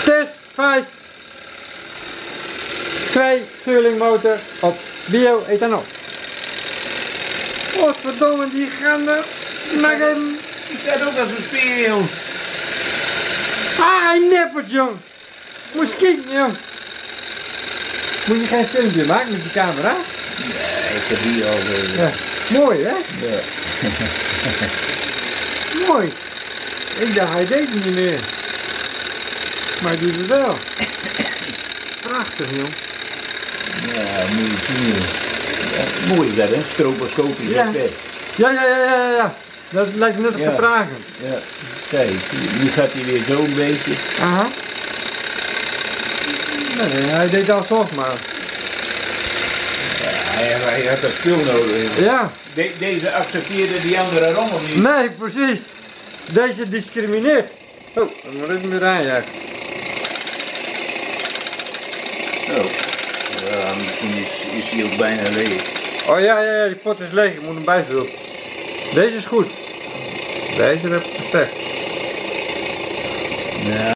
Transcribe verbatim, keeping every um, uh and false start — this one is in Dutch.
Test vijf. twee Stirlingmotor op bio-ethanol. Wat verdomme, die gaan er naar hem. Ik zet ook als een speer, jong. Ah, hij neppert, jong. Moet je kijken, jong. Moet je geen filmpje maken met die camera? Nee, ik heb hier al uh, Ja. Mooi, hè? ja. Mooi. Ik dacht, hij deed het niet meer. Maar die doet het wel. Prachtig, jong. Ja, moet je zien, joh. Ja, mooi is dat, hè? Stroboscopisch Ja. effect. Ja, ja, ja, ja, ja. Dat lijkt net op Ja. te vragen. Ja, kijk, nu gaat hij weer zo een beetje. Aha. Nee, hij deed al toch maar. Ja, hij, hij had dat spul nodig. Ja. De, deze accepteerde die andere rommel niet. Nee, precies. Deze discrimineert. Oh, dan moet ik hem weer aanjagen. Oh. Ja, misschien is, is hij ook bijna leeg. Oh ja, ja, ja, die pot is leeg. Ik moet hem bijvullen. Deze is goed. Deze heb ik perfect. Ja.